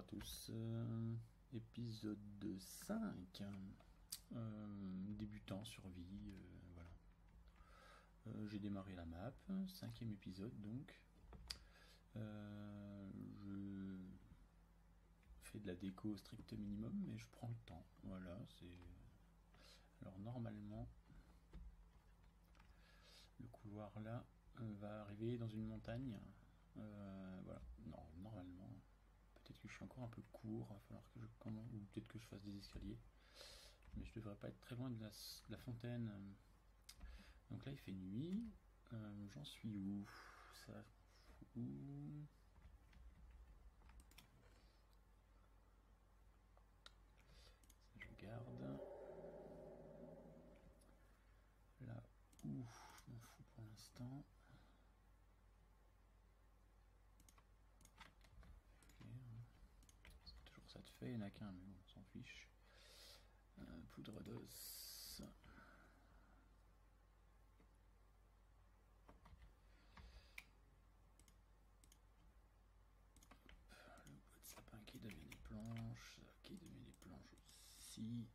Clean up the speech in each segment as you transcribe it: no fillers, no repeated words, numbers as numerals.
tous, épisode 5, débutant, survie, voilà. J'ai démarré la map, 5e épisode donc. Je fais de la déco au strict minimum, mais je prends le temps, voilà, c'est... Alors normalement, le couloir là va arriver dans une montagne, voilà, non, normalement... Peut-être que je suis encore un peu court, il va falloir que je commence, ou peut-être que je fasse des escaliers. Mais je devrais pas être très loin de la fontaine. Donc là il fait nuit. J'en suis où? Ça où? Ça je garde. Là où? Je m'en fous pour l'instant. Okay. C'est toujours ça de fait, il n'y en a qu'un, mais bon, on s'en fiche. Poudre d'os. Le bois de sapin qui devient des planches, qui devient des planches aussi.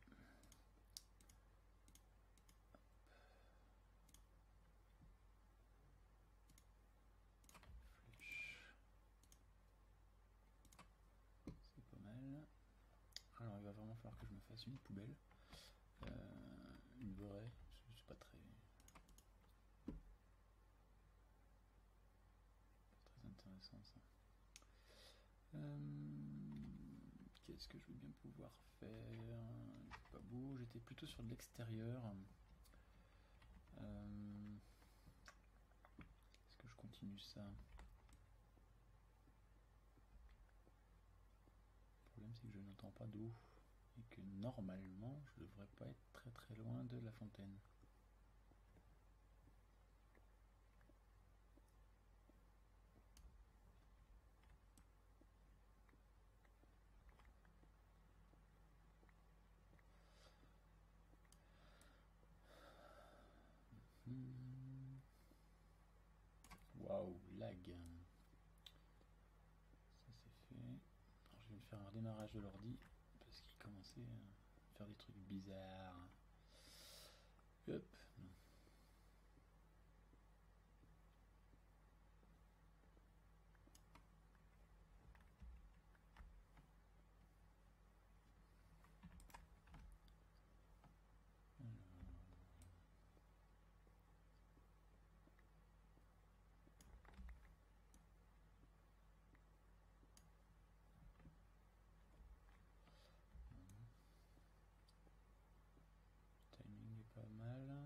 Flèche. C'est pas mal. Alors il va vraiment falloir que je me fasse une poubelle. Une vraie, c'est pas très intéressant ça. Qu'est-ce que je veux bien pouvoir faire? Pas beau, j'étais plutôt sur de l'extérieur. Est-ce que je continue ça? Le problème c'est que je n'entends pas d'eau et que normalement je devrais pas être très très loin de la fontaine. Waouh, lag. Ça c'est fait. Alors je vais me faire un redémarrage de l'ordi parce qu'il commençait à faire des trucs bizarres. Hop. Timing est pas mal.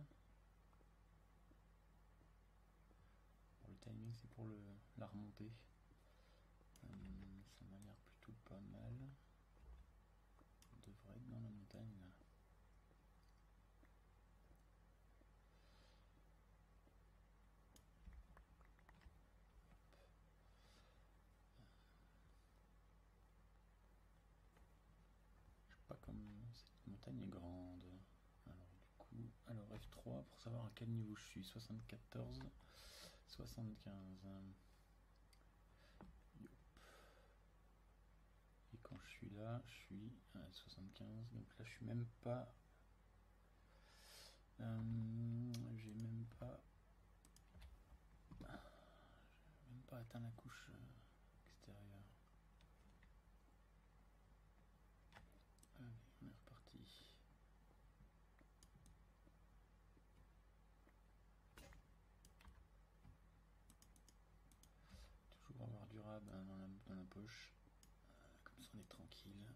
Bon, le timing c'est pour la remontée. Ça m'a l'air plutôt pas mal. On devrait être dans la montagne là. Je sais pas comme cette montagne est grande. Alors du coup, alors F3 pour savoir à quel niveau je suis. 74, 75. Yop. Et quand je suis là, je suis à 75. Donc là, je suis même pas. J'ai même pas atteint la couche extérieure. Allez, on est reparti. Toujours avoir du rab dans la poche. Comme ça on est tranquille.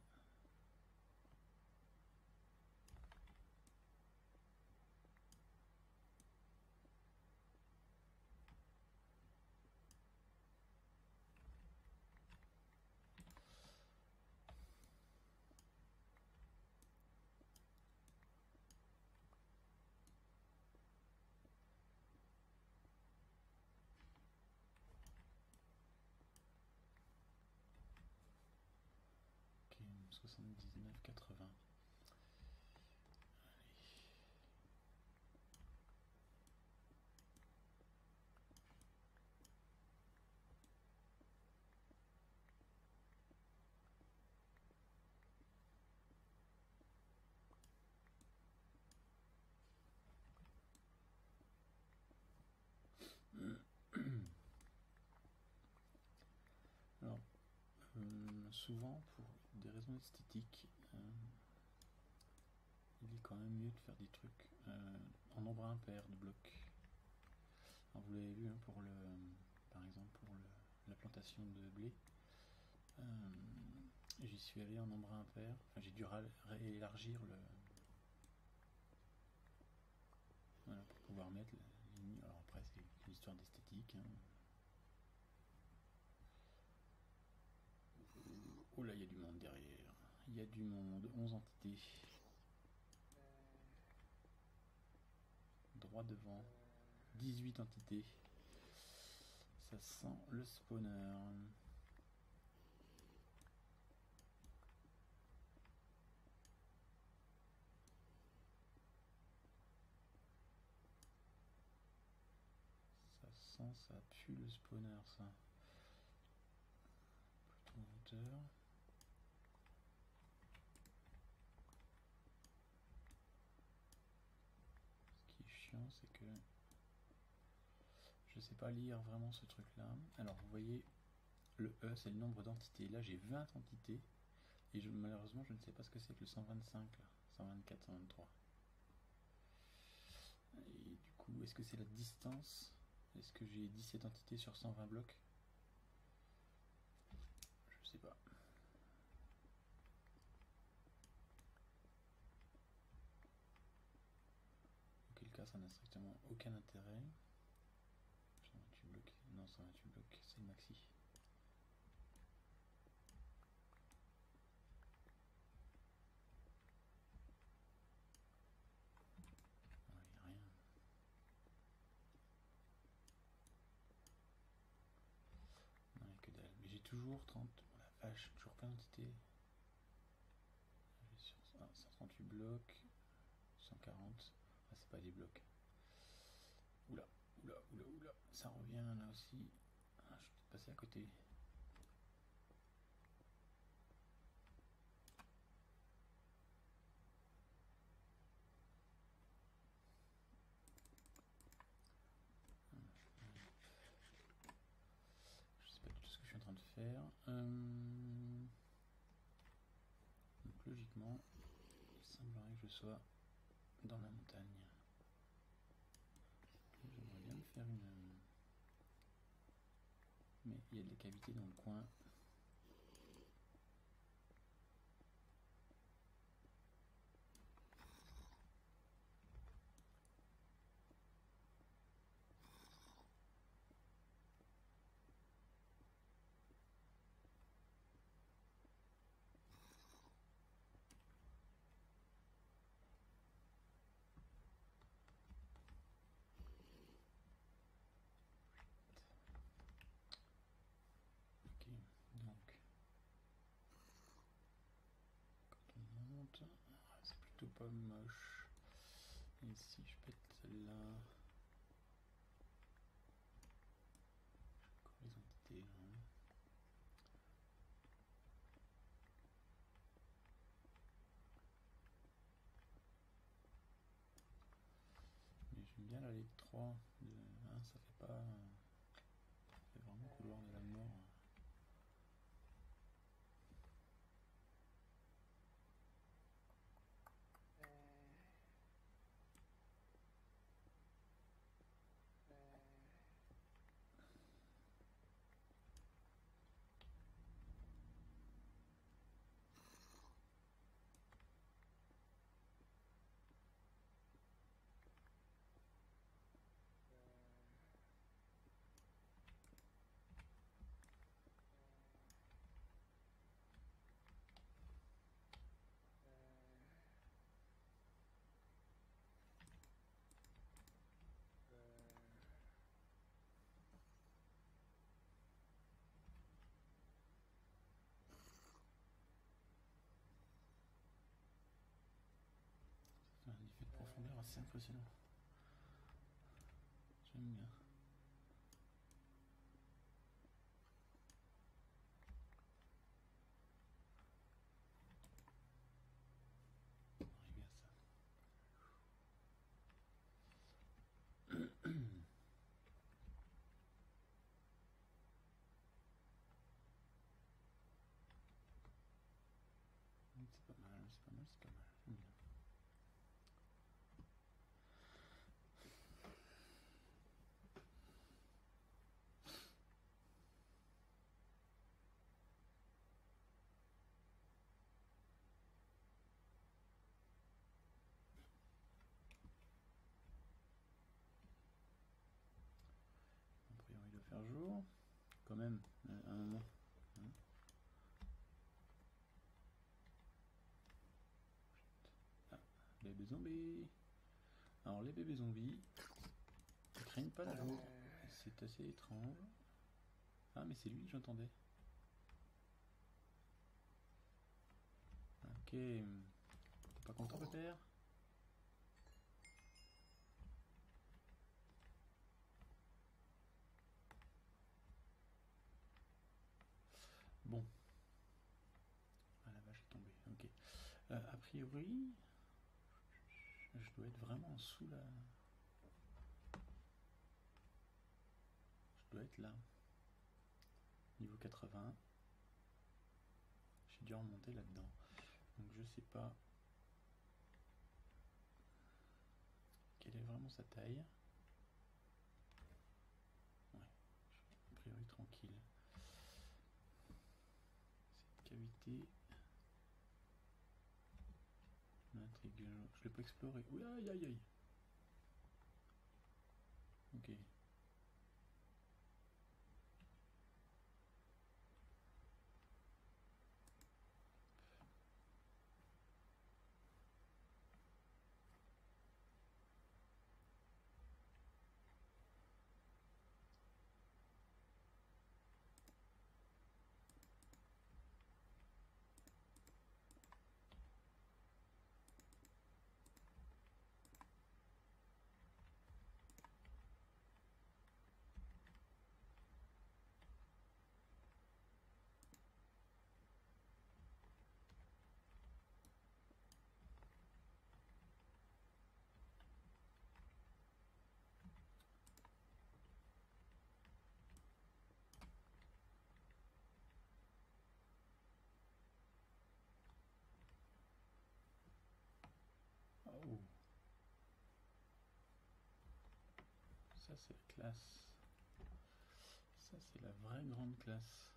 Ok, 79, 80. souvent pour des raisons esthétiques, il est quand même mieux de faire des trucs en nombre impair de blocs. Alors vous l'avez vu hein, par exemple pour la plantation de blé, j'y suis allé en nombre impair. Enfin, j'ai dû réélargir voilà, pour pouvoir mettre les lignes. Alors après c'est une histoire d'esthétique. Hein. Oh là, il y a du monde derrière. Il y a du monde. 11 entités. Droit devant. 18 entités. Ça sent le spawner. Ça sent, ça pue le spawner, ça. Plutôt en hauteur. Ce qui est chiant, c'est que je sais pas lire vraiment ce truc là. Alors vous voyez, le E c'est le nombre d'entités. Là j'ai 20 entités et malheureusement je ne sais pas ce que c'est que le 125 là. 124, 123. Et du coup, est-ce que c'est la distance? Est-ce que j'ai 17 entités sur 120 blocs? Je sais pas. Auquel cas ça n'a strictement aucun intérêt. 128 blocs. Non, 128 blocs, c'est le maxi. Il n'y a rien. Non, il n'y a que dalle. Mais j'ai toujours 30. Oh la vache, toujours plein d'entités. Sur 138 blocs. 140. Ah, c'est pas des blocs. Oula, oula, oula, oula. Ça revient là aussi. Ah, je suis peut-être passé à côté. Je sais pas du tout ce que je suis en train de faire. Donc logiquement, il semblerait que je sois dans la montagne. J'aimerais bien me faire une... Mais il y a des cavités dans le coin. Ok, donc... Quand on monte... c'est plutôt pas moche. Et si je pète celle-là... Encore les entités là. Mais j'aime bien l'aller de 3. Ça fait pas... Ça fait vraiment couloir de la mort. Ça fait un effet de profondeur assez impressionnant. J'aime bien. Arriver à ça. même, à un moment. Hein. Ah, bébé zombie. Alors les bébés zombies, ils craignent pas le jour. C'est assez étrange. Ah mais c'est lui que j'entendais. Ok. T'es pas content, pépère? Bon. Ah la vache est tombée. Ok. A priori, je dois être vraiment sous la... Je dois être là. Niveau 80. J'ai dû remonter là-dedans. Donc je sais pas quelle est vraiment sa taille. Ouais. A priori tranquille. Cette cavité... m'intrigue. Je l'ai pas exploré. Oui, aïe aïe aïe. Ok. Oh. Ça c'est la classe. Ça c'est la vraie grande classe.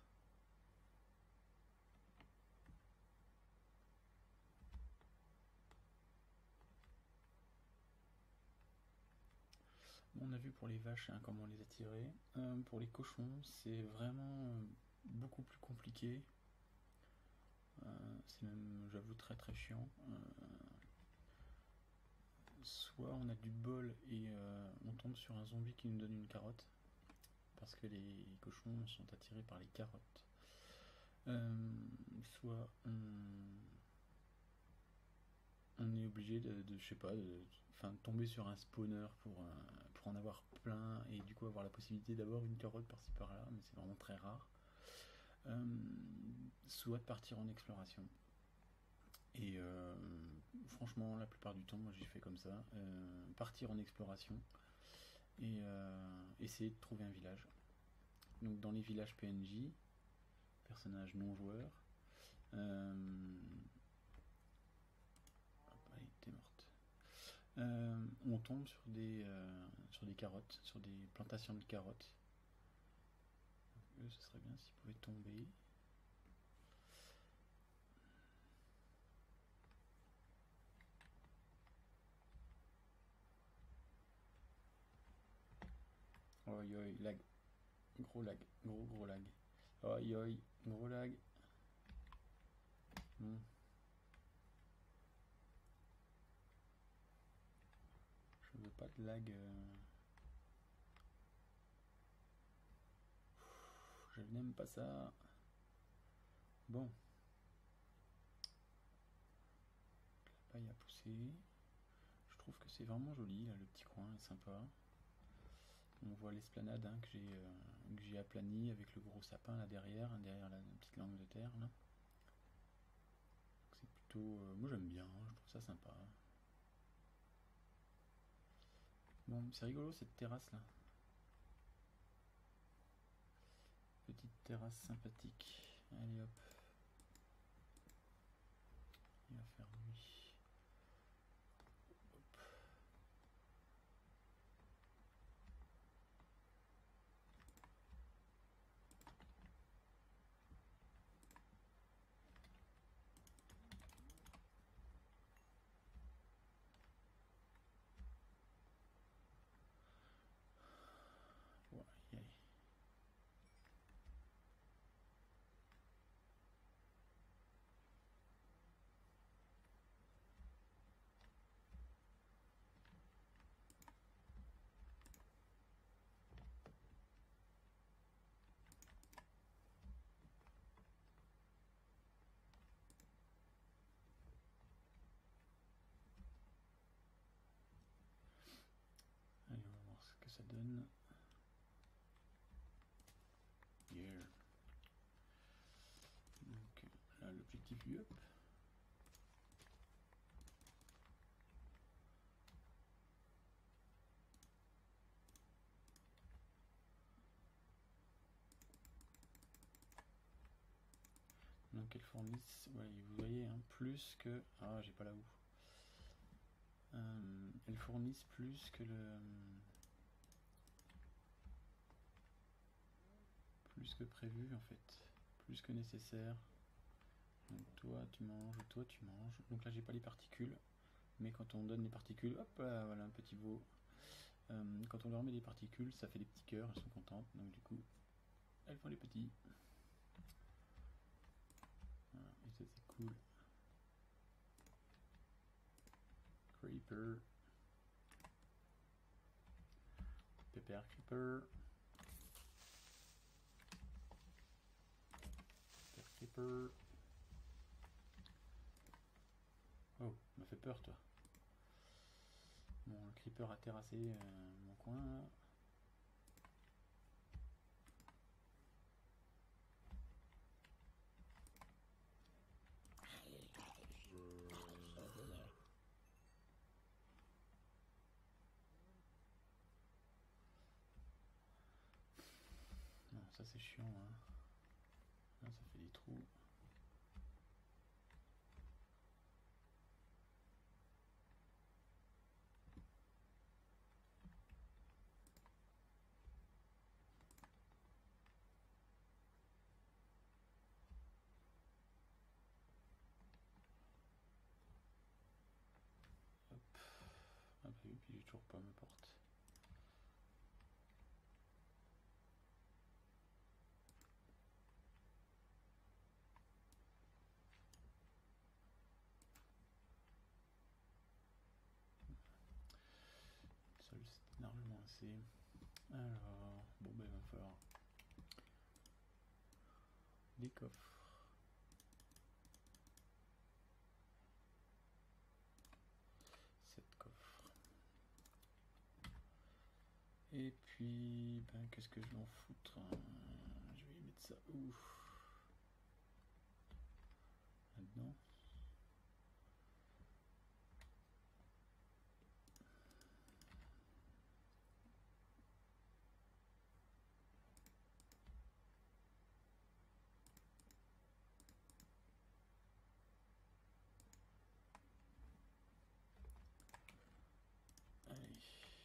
Bon, on a vu pour les vaches hein, comment les attirer. Pour les cochons, c'est vraiment beaucoup plus compliqué. C'est même, j'avoue, très très chiant. Soit on a du bol et on tombe sur un zombie qui nous donne une carotte, parce que les cochons sont attirés par les carottes. Soit on est obligé de je sais pas, de tomber sur un spawner pour en avoir plein et du coup avoir la possibilité d'avoir une carotte par-ci par-là, mais c'est vraiment très rare. Soit de partir en exploration. Et franchement, la plupart du temps, moi j'ai fait comme ça. Partir en exploration et essayer de trouver un village. Donc dans les villages PNJ, personnages non joueurs, hop, allez, t'es morte. On tombe sur des carottes, sur des plantations de carottes. Donc, eux, ce serait bien s'ils pouvaient tomber. Oi oi, lag. Gros lag, gros lag. Oi oi, gros lag. Hmm. Je veux pas de lag. Je n'aime pas ça. Bon. La paille a poussé. Je trouve que c'est vraiment joli, là, le petit coin est sympa. On voit l'esplanade hein, que j'ai aplani avec le gros sapin là derrière, hein, derrière la petite langue de terre. Là. C'est plutôt... moi j'aime bien, hein, je trouve ça sympa. Bon, c'est rigolo cette terrasse là. Petite terrasse sympathique. Allez hop. Il va faire nuit. Hop. Ouais, allez. ça donne. Yeah. Donc là l'objectif up. Donc elles fournissent, ouais, vous voyez, hein, plus que... Ah, j'ai pas la où. Elles fournissent plus que le... Plus que prévu en fait. Plus que nécessaire. Donc toi tu manges, toi tu manges. Donc là j'ai pas les particules. Mais quand on donne les particules, hop là, voilà un petit veau. Quand on leur met des particules, ça fait des petits cœurs, elles sont contentes. Donc du coup, elles font des petits. Voilà, et ça c'est cool. Creeper. Pepper Creeper. Pepper Creeper. Oh, m'a fait peur toi. Bon, le Creeper a terrassé mon coin là. Non, ça c'est chiant, hein. Là, ça fait des trous. Hop. Ah bah oui, puis j'ai toujours pas ma porte. Seul c'est largement assez. Alors, bon bah il va falloir des coffres. 7 coffres. Et puis, ben, qu'est-ce que je vais en foutre, hein. Je vais y mettre ça où? Là-dedans. Allez.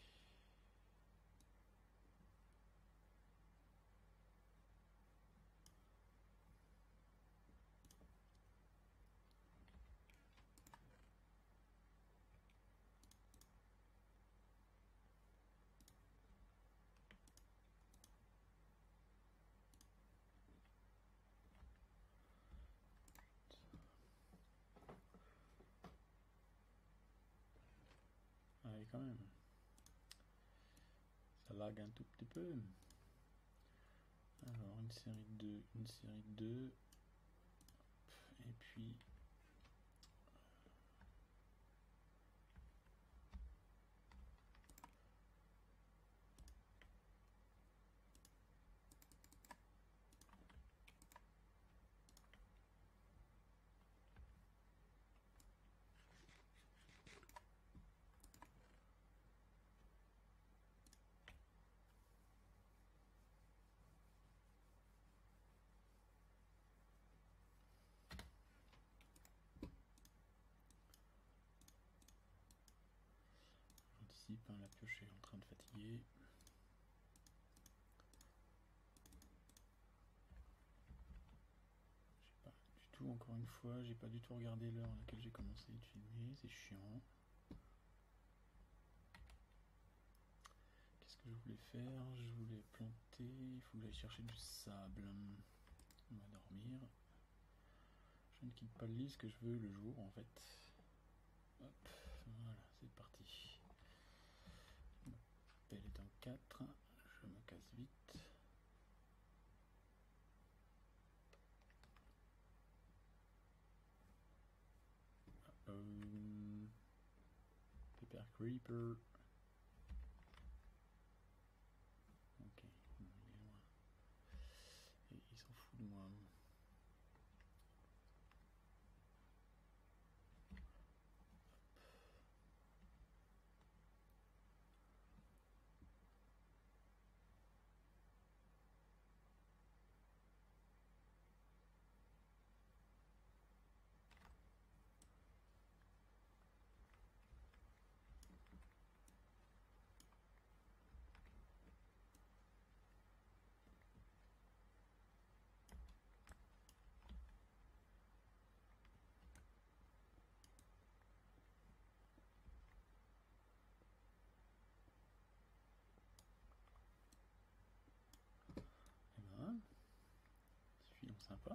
Allez, quand même. Ça lag un tout petit peu. Alors, une série de 2, une série de 2. Et puis... J'anticipe, hein, la pioche est en train de fatiguer. J'ai pas du tout, encore une fois, j'ai pas du tout regardé l'heure à laquelle j'ai commencé à filmer, c'est chiant. Qu'est-ce que je voulais faire? Je voulais planter, il faut que j'aille chercher du sable. On va dormir. Je ne quitte pas le lit, ce que je veux le jour en fait. Hop, voilà, c'est parti. Ma pelle est en 4, je me casse vite. Pepper Creeper. sympa.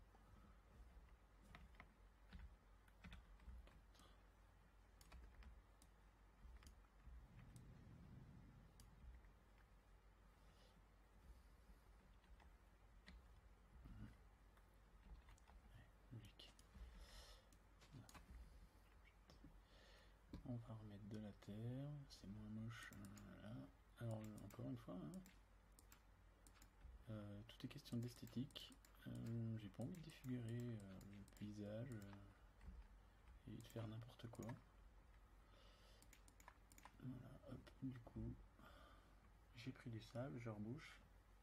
On va remettre de la terre, c'est moins moche là. Alors encore une fois, hein, tout est question d'esthétique. J'ai pas envie de défigurer le paysage et de faire n'importe quoi. Voilà, hop, du coup, j'ai pris du sable, je rebouche.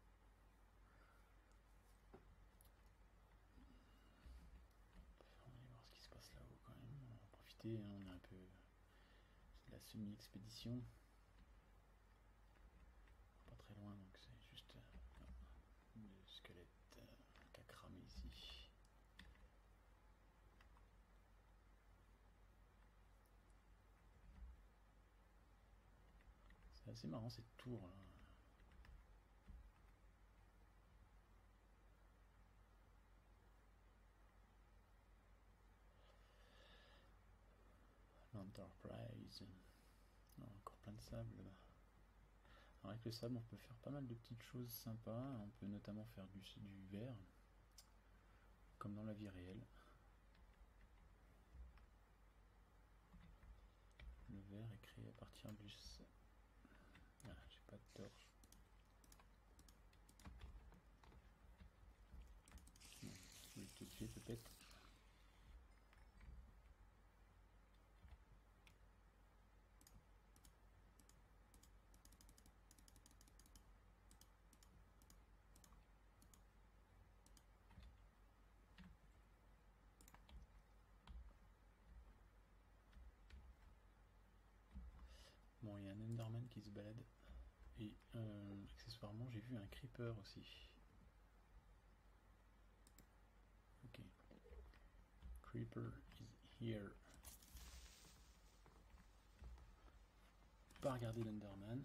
On va aller voir ce qui se passe là-haut quand même. On va en profiter, hein, on est un peu... C'est la semi-expédition. Pas très loin, donc c'est juste le squelette qui a cramé ici. C'est assez marrant cette tour là. L'Enterprise. Encore plein de sable là-bas. Alors avec le sable on peut faire pas mal de petites choses sympas. On peut notamment faire du verre. Comme dans la vie réelle. Le verre est créé à partir du... Ah, j'ai pas de torche. Je vais te tuer peut-être. Bon, il y a un Enderman qui se balade. Et accessoirement, j'ai vu un Creeper aussi. Ok. Creeper is here. Pas regarder l'Enderman.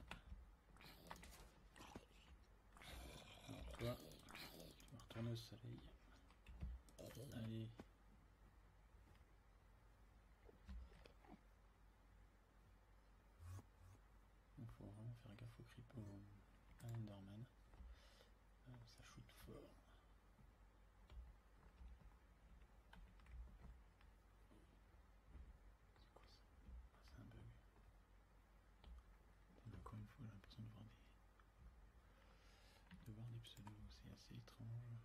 Alors toi, tu vas retourner au soleil. Allez. Il faut vraiment faire gaffe au creep, à l'Enderman. Ça shoot fort. C'est quoi ça? Ah, c'est un bug. Encore une fois, j'ai l'impression de voir des pseudos, c'est assez étrange.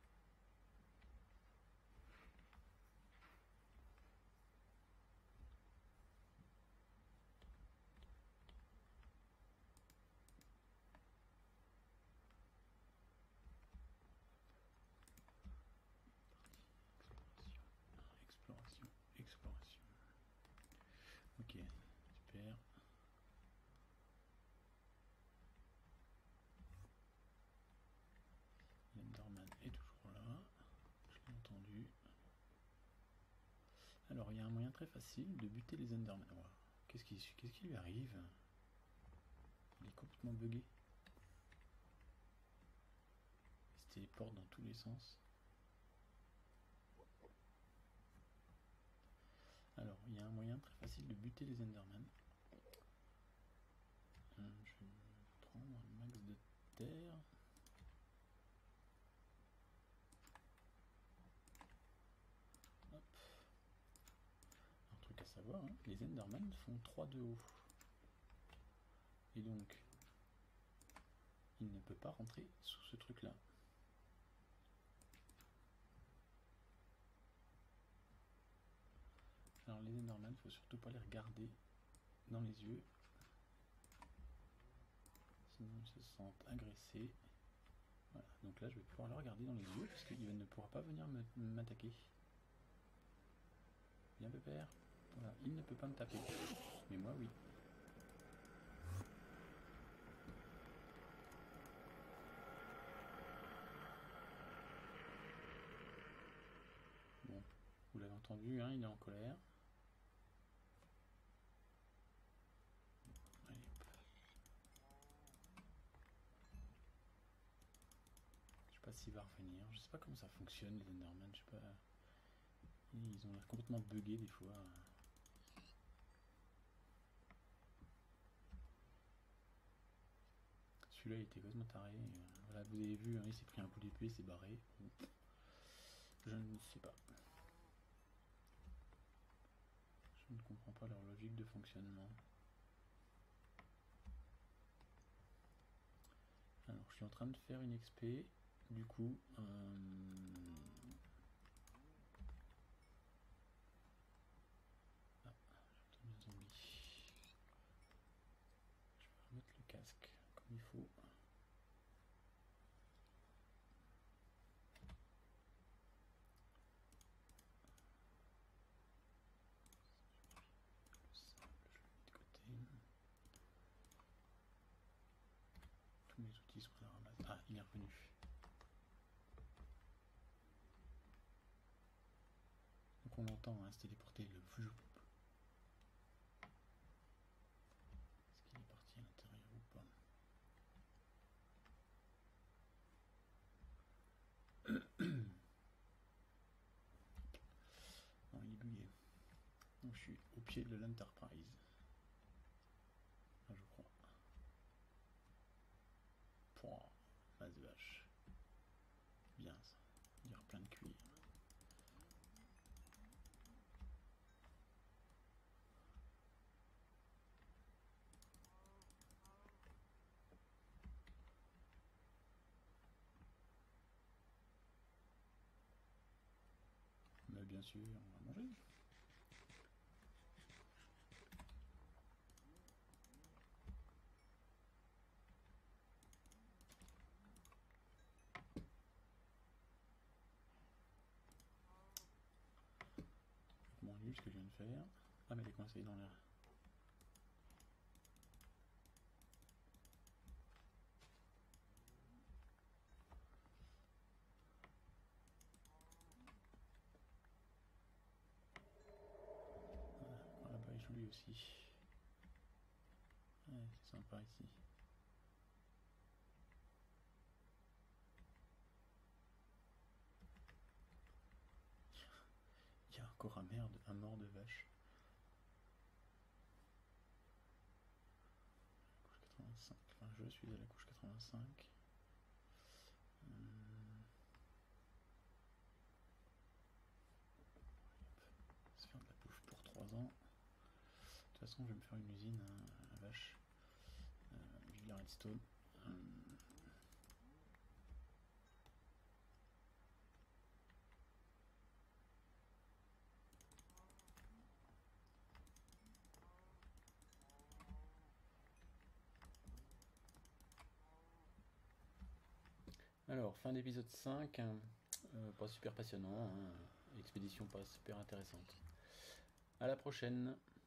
Exploration. Ok, super. L'Enderman est toujours là. Je l'ai entendu. Alors, il y a un moyen très facile de buter les Endermen. Wow. Qu'est-ce qui lui arrive? Il est complètement bugué. Il se téléporte dans tous les sens. Alors, il y a un moyen très facile de buter les Enderman. Je vais prendre un max de terre. Hop. Un truc à savoir, hein, les Enderman font 3 de haut. Et donc, il ne peut pas rentrer sous ce truc-là. Alors les Enderman, il ne faut surtout pas les regarder dans les yeux. Sinon ils se sentent agressés. Voilà, donc là je vais pouvoir le regarder dans les yeux parce qu'il ne pourra pas venir m'attaquer. Bien pépère. Voilà, il ne peut pas me taper. Mais moi oui. Bon, vous l'avez entendu, hein, il est en colère. s'il va revenir. Je sais pas comment ça fonctionne les Enderman, je sais pas. Ils ont l'air complètement buggés des fois. Celui-là il était complètement taré. Voilà, vous avez vu, hein, il s'est pris un coup d'épée, il s'est barré. Bon. Je ne sais pas. Je ne comprends pas leur logique de fonctionnement. Alors, je suis en train de faire une XP. Du coup, ah, j'entends des zombies. Je vais remettre le casque comme il faut. Tous mes outils sont à la ramasse. Ah, il est revenu. Donc on l'entend, hein, se téléporter le vloup. Est-ce qu'il est parti à l'intérieur ou pas? Non, il est bugué. Donc je suis au pied de l'Enterprise. Là, je crois. Pouah, masse vache. Bien ça. Il y a plein de cuir. Mais bien sûr, on va manger. Bon, nul ce que je viens de faire. Ah, mais elle est coincée dans l'air. Voilà, là-bas, il joue lui aussi. Ouais, c'est sympa ici. Il y a encore un mort de vache. Couche 85. Enfin, je suis à la couche 85. Se faire de la bouffe pour 3 ans. De toute façon, je vais me faire une usine à vache. Vive la redstone. Alors, fin d'épisode 5. Pas super passionnant. Hein. Expédition pas super intéressante. À la prochaine.